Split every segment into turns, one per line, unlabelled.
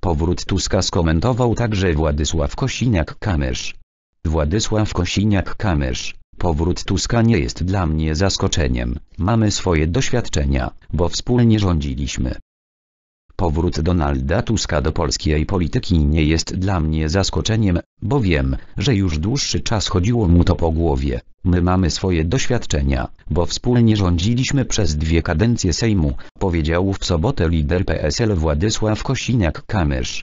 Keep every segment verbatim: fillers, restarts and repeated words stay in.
Powrót Tuska skomentował także Władysław Kosiniak-Kamysz. Władysław Kosiniak-Kamysz: powrót Tuska nie jest dla mnie zaskoczeniem, mamy swoje doświadczenia, bo wspólnie rządziliśmy. Powrót Donalda Tuska do polskiej polityki nie jest dla mnie zaskoczeniem, bo wiem, że już dłuższy czas chodziło mu to po głowie. My mamy swoje doświadczenia, bo wspólnie rządziliśmy przez dwie kadencje Sejmu, powiedział w sobotę lider P S L Władysław Kosiniak-Kamysz.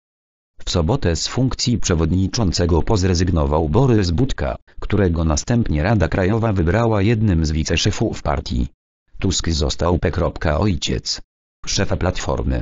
W sobotę z funkcji przewodniczącego pozrezygnował Borys Budka, którego następnie Rada Krajowa wybrała jednym z wiceszefów partii. Tusk został P. Ojciec szefa Platformy.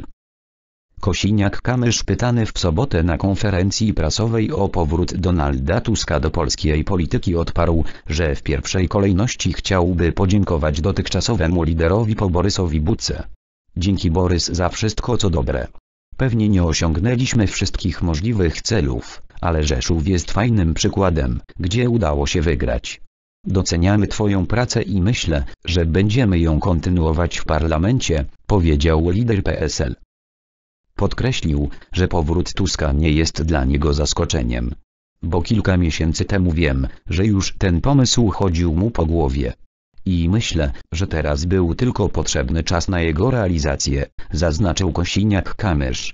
Kosiniak-Kamysz pytany w sobotę na konferencji prasowej o powrót Donalda Tuska do polskiej polityki odparł, że w pierwszej kolejności chciałby podziękować dotychczasowemu liderowi po Borysowi Budce. Dzięki Borys za wszystko co dobre. Pewnie nie osiągnęliśmy wszystkich możliwych celów, ale Rzeszów jest fajnym przykładem, gdzie udało się wygrać. Doceniamy Twoją pracę i myślę, że będziemy ją kontynuować w parlamencie, powiedział lider P S L. Podkreślił, że powrót Tuska nie jest dla niego zaskoczeniem. Bo kilka miesięcy temu wiem, że już ten pomysł chodził mu po głowie. I myślę, że teraz był tylko potrzebny czas na jego realizację, zaznaczył Kosiniak-Kamysz.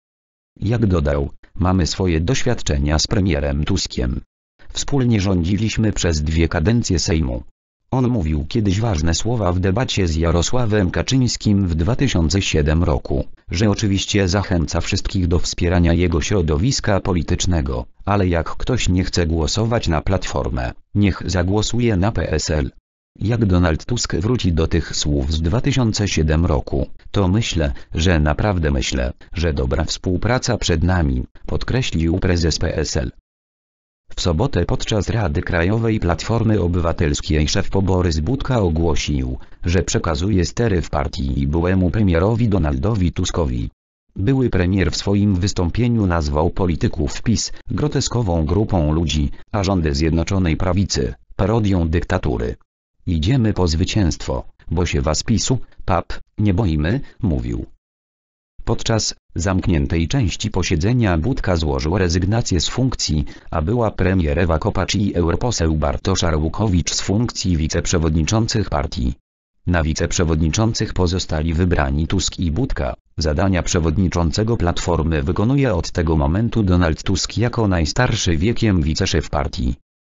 Jak dodał, mamy swoje doświadczenia z premierem Tuskiem. Wspólnie rządziliśmy przez dwie kadencje Sejmu. On mówił kiedyś ważne słowa w debacie z Jarosławem Kaczyńskim w dwa tysiące siódmym roku, że oczywiście zachęca wszystkich do wspierania jego środowiska politycznego, ale jak ktoś nie chce głosować na Platformę, niech zagłosuje na P S L. Jak Donald Tusk wróci do tych słów z dwa tysiące siódmego roku, to myślę, że naprawdę myślę, że dobra współpraca przed nami, podkreślił prezes P S L. W sobotę podczas Rady Krajowej Platformy Obywatelskiej szef Borys Budka ogłosił, że przekazuje stery w partii byłemu premierowi Donaldowi Tuskowi. Były premier w swoim wystąpieniu nazwał polityków PiS groteskową grupą ludzi, a rządy Zjednoczonej Prawicy parodią dyktatury. Idziemy po zwycięstwo, bo się was PiSu, P A P, nie boimy, mówił. Podczas zamkniętej części posiedzenia Budka złożył rezygnację z funkcji, a była premier Ewa Kopacz i europoseł Bartosz Arłukowicz z funkcji wiceprzewodniczących partii. Na wiceprzewodniczących pozostali wybrani Tusk i Budka. Zadania przewodniczącego Platformy wykonuje od tego momentu Donald Tusk jako najstarszy wiekiem wiceszef partii.